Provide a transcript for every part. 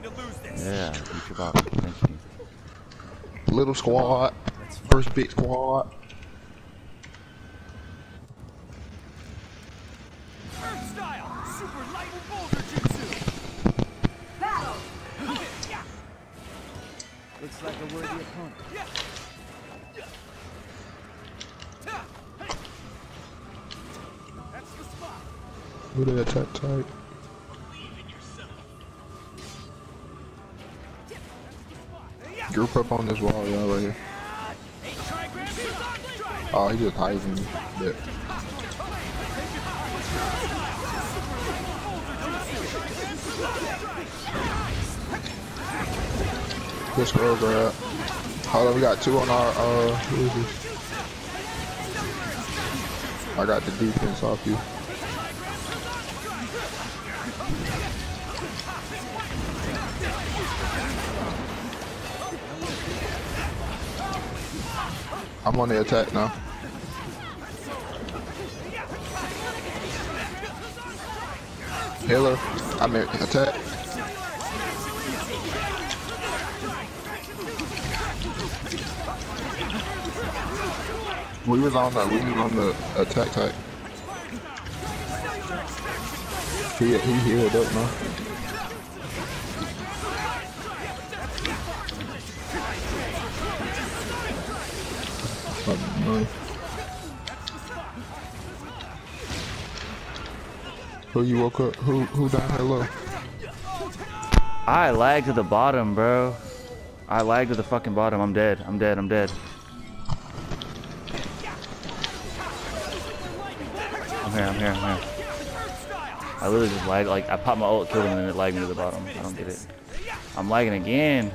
Yeah, future box. Thank you. Little squad. First big squad. Looks like a worthy opponent. Who they attack tight? Group up on this wall, y'all, right here. Oh, he just hiding. Yeah. Good scroll grab. Hold on, we got two on our, who is this? I got the defense off you. I'm on the attack now. Healer, I'm in attack. We was on the attack type. He healed up now. Who you woke up? Who down here low? I lagged to the bottom, bro. I lagged to the fucking bottom. I'm dead. I'm dead. I'm dead. I'm here. I'm here. I'm here. I literally just lagged. Like, I popped my ult, killed him, and then it lagged me to the bottom. I don't get it. I'm lagging again.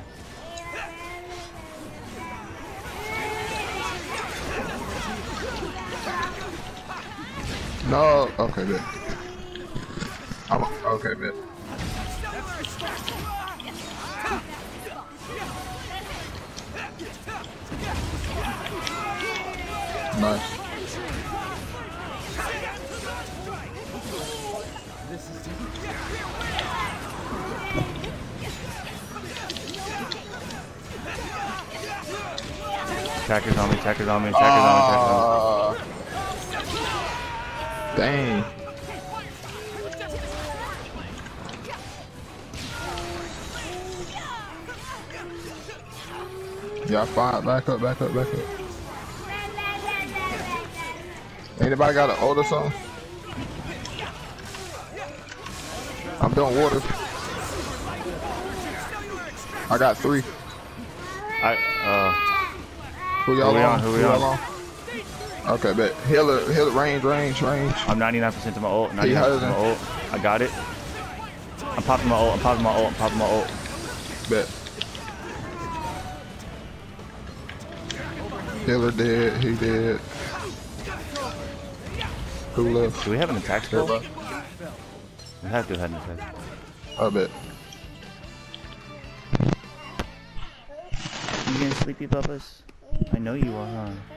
No. Okay, bet. I'm okay, bet. Nice. Attackers on me, attackers on me, attackers on me, attackers on me. Dang. Yeah, fine. Back up, back up, back up. Anybody got an ult or something? I'm doing water. I got 3. Who y'all on? Who we on? Okay, bet. Healer, range. I'm 99% to my ult. 99% to my ult. I got it. I'm popping my ult. I'm popping my ult. I'm popping my ult. Bet. Healer dead. He dead. Who left? Do we have an attack spell? We have to have an attack. I bet. You getting sleepy, Bubba's? I know you are, huh?